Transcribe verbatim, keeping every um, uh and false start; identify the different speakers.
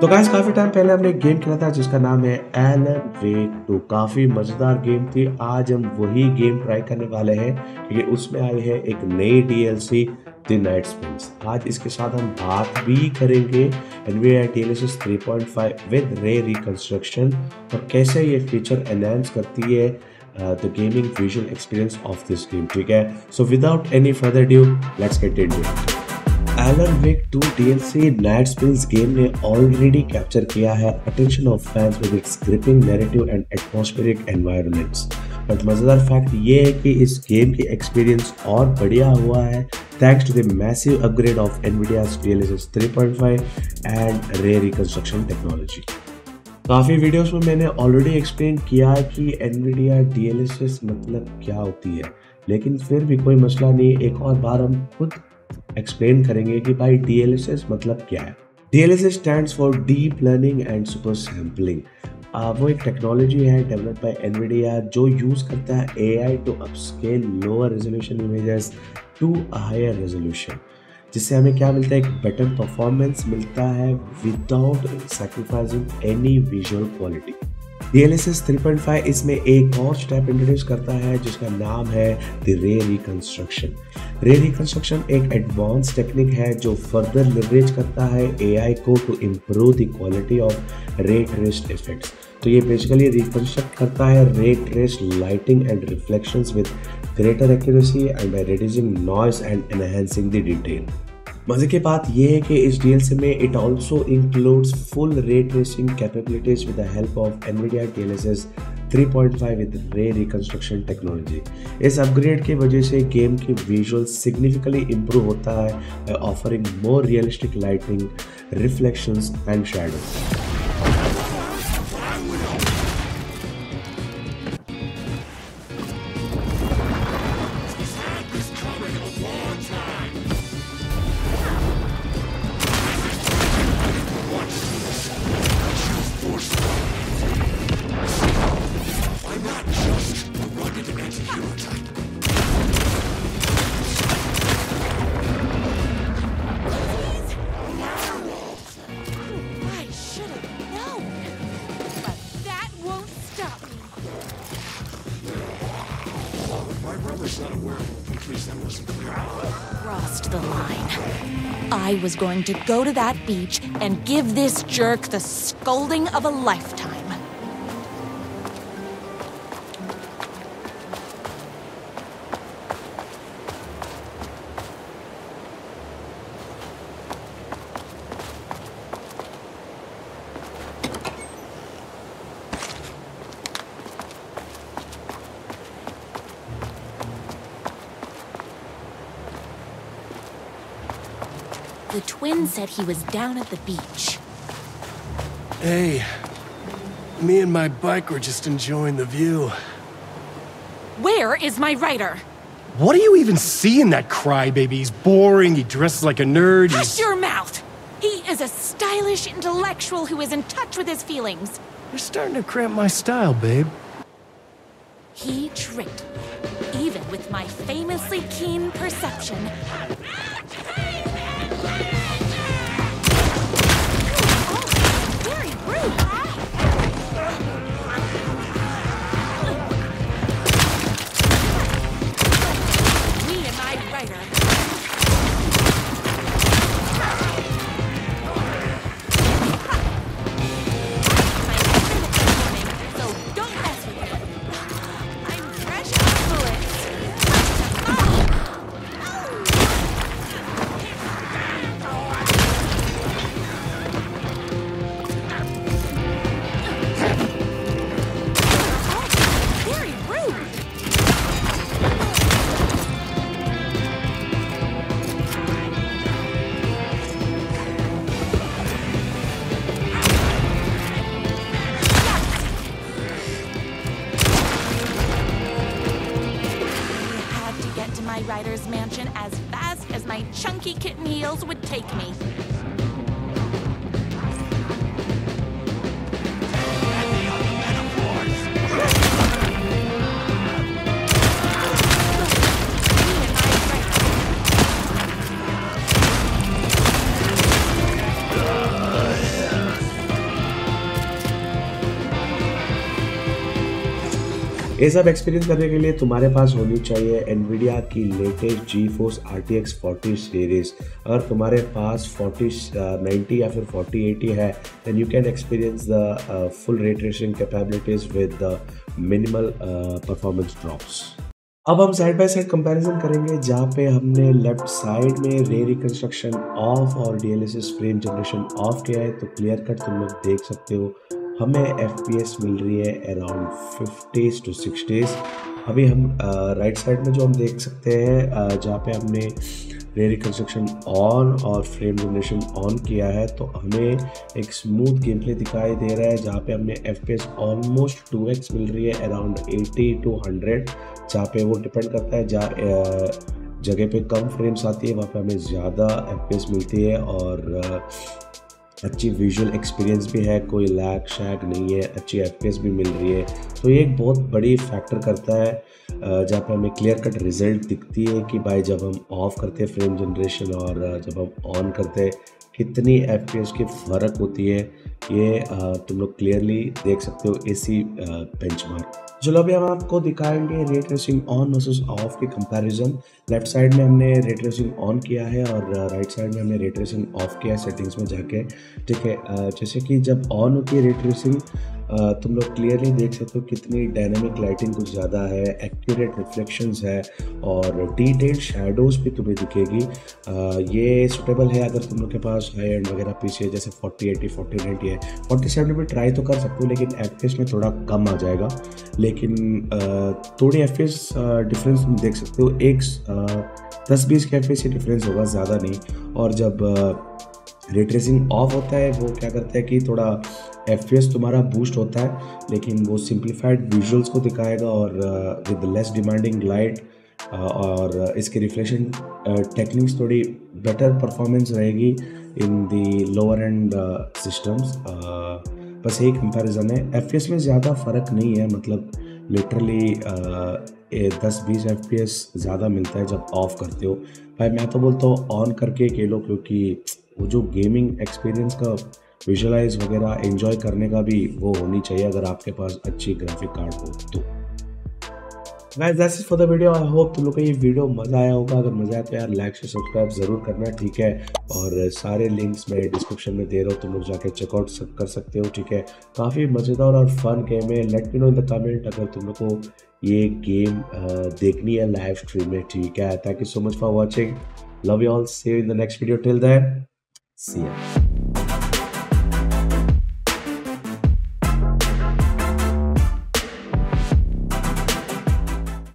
Speaker 1: तो गाइस काफ़ी टाइम पहले हमने एक गेम खेला था जिसका नाम है एलन वेक टू। काफ़ी मज़ेदार गेम थी। आज हम वही गेम ट्राई करने वाले हैं क्योंकि उसमें आई है एक नई डीएलसी द नाइट स्प्रिंग्स। आज इसके साथ हम बात भी करेंगे Nvidia DLSS three point five with ray reconstruction और कैसे ये फीचर एनहांस करती है the gaming visual experience of this game. ठीक है, so without any further due let's get into it. Alan Wake two DLC Night Springs game ने already capture किया है attention of fans with its gripping narrative and atmospheric environments. But मजेदार fact ये है कि इस गेम की experience और बढ़िया हुआ है thanks to the massive upgrade of Nvidia's DLSS three point five and ray reconstruction technology. काफ़ी वीडियोस में मैंने ऑलरेडी एक्सप्लेन किया है कि एनवीडिया डीएलएसएस मतलब क्या होती है, लेकिन फिर भी कोई मसला नहीं, एक और बार हम खुद एक्सप्लेन करेंगे कि भाई डीएलएसएस मतलब क्या है। DLSS stands for deep learning and super sampling. वो एक टेक्नोलॉजी है डेवलप बाय एनवीडिया जो यूज़ करता है AI to upscale lower resolution images to a higher resolution, जिससे हमें क्या मिलता है, एक बेटर परफॉर्मेंस मिलता है without sacrificing any visual quality. DLSS three point five इसमें एक और स्टेप इंट्रोड्यूस करता है जिसका नाम है द रे रिकंस्ट्रक्शन। रे रिकंस्ट्रक्शन एक एडवांस टेक्निक है जो फर्दर लिवरेज करता है एआई को to improve the quality of ray traced effects. तो ये बेसिकली रिकंस्ट्रक्ट करता है ray traced lighting and reflections with greater accuracy and by reducing noise and enhancing the detail. मजे की बात यह है कि इस डीएलसी में it also includes full ray tracing capabilities with the help of Nvidia DLSS three point five with ray reconstruction technology. इस upgrade की वजह से गेम की विजुअल सिग्निफिकेंटली इंप्रूव होता है by offering more realistic lighting, reflections and shadows.
Speaker 2: Crossed the line. I was going to go to that beach and give this jerk the scolding of a lifetime. The twin said he was down at the beach.
Speaker 3: Hey, me and my bike were just enjoying the view.
Speaker 2: Where is my rider?
Speaker 3: What do you even see in that crybaby? He's boring, he dresses like a nerd,
Speaker 2: Hush
Speaker 3: he's...
Speaker 2: your mouth! He is a stylish intellectual who is in touch with his feelings.
Speaker 3: You're starting to cramp my style, babe.
Speaker 2: He tricked me, even with my famously keen perception. Rider's mansion as fast as my chunky kitten heels would take me.
Speaker 1: ये सब experience करने के लिए तुम्हारे पास होनी चाहिए Nvidia की latest GeForce R T X forty series. अगर तुम्हारे पास फोर्टी नाइंटी या फिर फोर्टी एटी है then you can experience the full ray tracing capabilities with the minimal performance drops. अब हम साइड बाय साइड कंपैरिजन करेंगे जहाँ पे हमने लेफ्ट साइड में रे रिकंस्ट्रक्शन ऑफ और डीएलएसएस फ्रेम जनरेशन ऑफ किया है, तो क्लियर कट तुम लोग देख सकते हो हमें एफपीएस मिल रही है अराउंड फिफ्टीज़ टू सिक्सटीज़। अभी हम राइट uh, साइड में जो हम देख सकते हैं uh, जहाँ पे हमने रे रिकंस्ट्रक्शन ऑन और फ्रेम जनरेशन ऑन किया है तो हमें एक स्मूथ गेम प्ले दिखाई दे रहा है जहाँ पे हमने एफपीएस ऑलमोस्ट टू एक्स मिल रही है अराउंड एटी टू हंड्रेड, जहाँ पे वो डिपेंड करता है जहाँ जगह पे कम फ्रेम्स आती है वहाँ पे हमें ज़्यादा एफपीएस मिलती है और uh, अच्छी विजुअल एक्सपीरियंस भी है, कोई लैग शैग नहीं है, अच्छी एफपीएस भी मिल रही है। तो ये एक बहुत बड़ी फैक्टर करता है जहाँ पे हमें क्लियर कट रिजल्ट दिखती है कि भाई जब हम ऑफ करते हैं फ्रेम जनरेशन और जब हम ऑन करते हैं कितनी एफपीएस की फ़र्क होती है। ये तुम लोग क्लियरली देख सकते हो एसी बेंचमार्क। चलो अभी हम आपको दिखाएंगे ray tracing on versus off के कंपैरिजन। लेफ्ट साइड में हमने रे ट्रेसिंग ऑन किया है और राइट साइड में हमने रे ट्रेसिंग ऑफ किया है सेटिंग्स में जाके। ठीक है, जैसे कि जब ऑन होती है रे ट्रेसिंग तुम लोग क्लियरली देख सकते हो कितनी डायनामिक लाइटिंग कुछ ज़्यादा है, एक्यूरेट रिफ्लेक्शंस है और डिटेल्ड शैडोज भी तुम्हें दिखेगी। ये सुटेबल है अगर तुम लोग के पास हाई एंड वगैरह पीसी है जैसे फोर्टी एटी फोर्टी नाइंटी है। फोर्टी सेवेंटी भी ट्राई तो कर सकते हो लेकिन एफपीएस में थोड़ा कम आ जाएगा, लेकिन थोड़ी एफपीएस डिफरेंस तुम देख सकते हो, एक दस बीस के एफपीएस डिफरेंस होगा, ज़्यादा नहीं। और जब रे ट्रेसिंग ऑफ होता है वो क्या करता है कि थोड़ा एफपीएस तुम्हारा बूस्ट होता है लेकिन वो सिंप्लीफाइड विजुअल्स को दिखाएगा और विद लेस डिमांडिंग लाइट और इसके रिफ्लेक्शन टेक्निक्स थोड़ी बेटर परफॉर्मेंस रहेगी in the lower end systems. बस यही कंपैरिजन है, एफपीएस में ज़्यादा फ़र्क नहीं है, मतलब लिटरली दस बीस एफपीएस ज़्यादा मिलता है जब ऑफ करते हो। भाई मैं तो बोलता हूँ ऑन करके खेलो क्योंकि वो जो गेमिंग एक्सपीरियंस का विजुअलाइज वगैरह एंजॉय करने का भी वो होनी चाहिए अगर आपके पास अच्छी ग्राफिक कार्ड हो तो। Guys that's it for the video. I hope तुम लोग को ये वीडियो मज़ा आया होगा। अगर मज़ा आया तो यार लाइक से सब्सक्राइब ज़रूर करना, ठीक है। और सारे लिंक्स मैं डिस्क्रिप्शन में दे रहा हूँ, तुम लोग जाके चेकआउट कर सकते हो, ठीक है। काफ़ी मज़ेदार और फन गेम है। Let me know in the comment अगर तुम लोग को ये गेम देखनी है लाइव स्ट्रीम में, ठीक है। Thank you so much for watching, love you all, see you in the next video, till then see you.